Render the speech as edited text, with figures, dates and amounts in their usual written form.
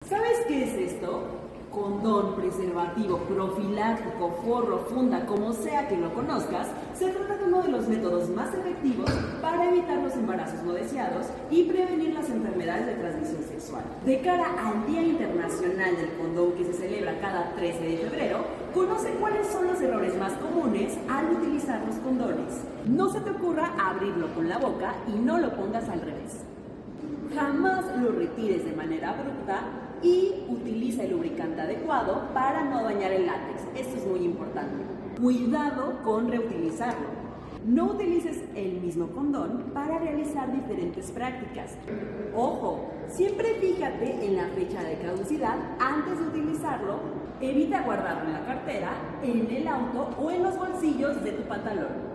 ¿Sabes qué es esto? Condón, preservativo, profiláctico, forro, funda, como sea que lo conozcas, se trata de uno de los métodos más efectivos para evitar los embarazos no deseados y prevenir las enfermedades de transmisión sexual. De cara al Día Internacional del Condón que se celebra cada 13 de febrero, conoce cuáles son los errores más comunes al utilizar los condones. No se te ocurra abrirlo con la boca y no lo pongas al revés. Jamás lo retires de manera abrupta y utiliza el lubricante adecuado para no dañar el látex. Esto es muy importante. Cuidado con reutilizarlo. No utilices el mismo condón para realizar diferentes prácticas. Ojo, siempre fíjate en la fecha de caducidad antes de utilizarlo. Evita guardarlo en la cartera, en el auto o en los bolsillos de tu pantalón.